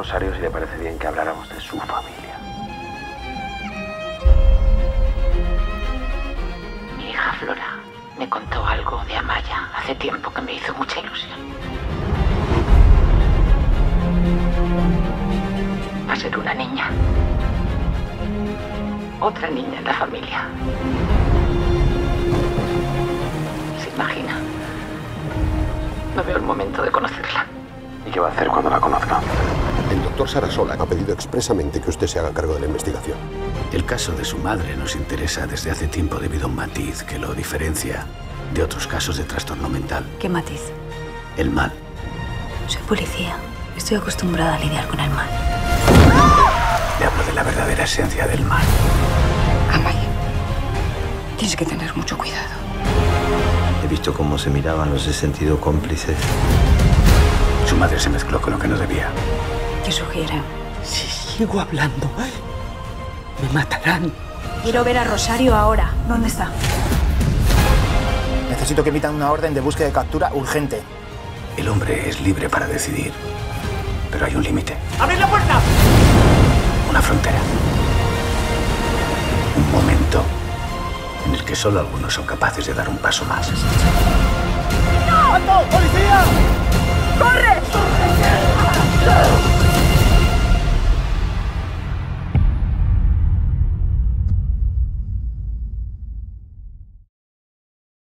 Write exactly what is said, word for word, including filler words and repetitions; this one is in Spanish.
Rosario si le parece bien que habláramos de su familia. Mi hija Flora me contó algo de Amaya hace tiempo que me hizo mucha ilusión. Va a ser una niña. Otra niña en la familia. ¿Se imagina? No veo el momento de conocerla. ¿Y qué va a hacer cuando la conozca? El doctor Sarasola ha pedido expresamente que usted se haga cargo de la investigación. El caso de su madre nos interesa desde hace tiempo debido a un matiz que lo diferencia de otros casos de trastorno mental. ¿Qué matiz? El mal. Soy policía. Estoy acostumbrada a lidiar con el mal. Le hablo de la verdadera esencia del mal. Amaya, tienes que tener mucho cuidado. He visto cómo se miraban, los he sentido cómplices. Su madre se mezcló con lo que no debía. ¿Qué sugiere? Si sigo hablando, me matarán. Quiero ver a Rosario ahora. ¿Dónde está? Necesito que emitan una orden de búsqueda y captura urgente. El hombre es libre para decidir, pero hay un límite. ¡Abrid la puerta! Una frontera. Un momento en el que solo algunos son capaces de dar un paso más. ¡Alto! ¡Policía!